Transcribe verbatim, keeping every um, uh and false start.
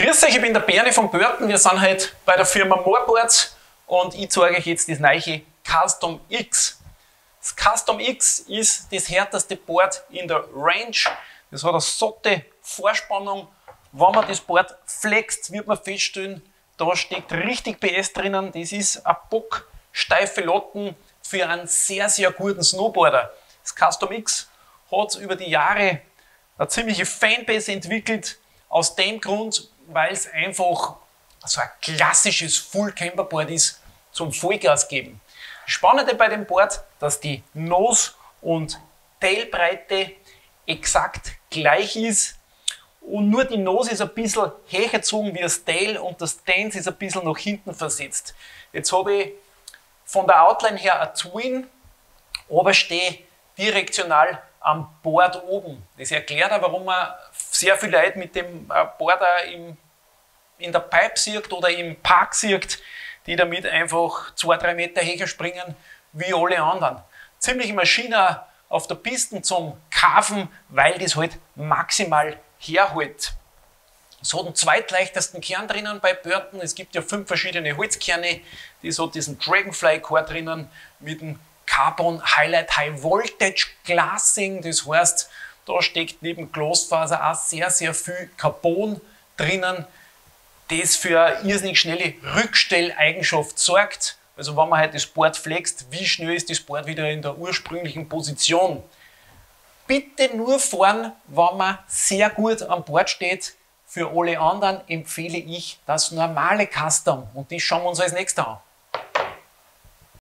Grüß euch, ich bin der Bernie von Börten. Wir sind heute bei der Firma Moorboards und ich zeige euch jetzt das neue Custom X. Das Custom X ist das härteste Board in der Range. Das hat eine satte Vorspannung. Wenn man das Board flext, wird man feststellen, da steckt richtig P S drinnen. Das ist eine bocksteife Latten für einen sehr, sehr guten Snowboarder. Das Custom X hat über die Jahre eine ziemliche Fanbase entwickelt. Aus dem Grund, weil es einfach so ein klassisches Full-Camber-Board ist zum Vollgas geben. Spannende bei dem Board, dass die Nose- und Tailbreite exakt gleich ist und nur die Nose ist ein bisschen höher gezogen wie das Tail und das Stance ist ein bisschen nach hinten versetzt. Jetzt habe ich von der Outline her ein Twin, aber stehe direktional am Board oben. Das erklärt auch, warum man sehr viele Leute mit dem Board im, in der Pipe sieht oder im Park sieht, die damit einfach zwei, drei Meter höher springen wie alle anderen. Ziemliche Maschine auf der Piste zum Kaufen, weil das halt maximal herhält. Es hat den zweitleichtesten Kern drinnen bei Börten. Es gibt ja fünf verschiedene Holzkerne. Das hat diesen Dragonfly Core drinnen mit dem Carbon Highlight High Voltage Glassing. Das heißt, da steckt neben Glasfaser auch sehr, sehr viel Carbon drinnen, das für eine irrsinnig schnelle Rückstelleigenschaft sorgt. Also wenn man halt das Board flext, wie schnell ist das Board wieder in der ursprünglichen Position. Bitte nur fahren, wenn man sehr gut am Board steht. Für alle anderen empfehle ich das normale Custom und das schauen wir uns als nächstes an.